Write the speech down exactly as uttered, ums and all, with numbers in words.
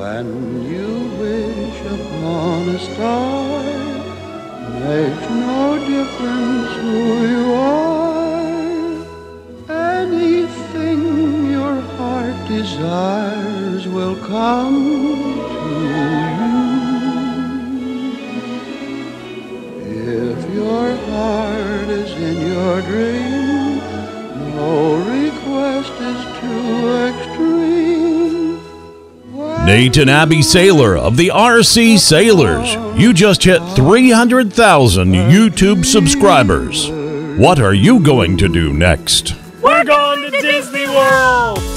When you wish upon a star, makes no difference who you are. Anything your heart desires will come to you. If your heart is in your dream, no request is too extreme. Nathan Abbey Saylor of the R C Sailors. You just hit three hundred thousand YouTube subscribers. What are you going to do next? We're going to Disney World!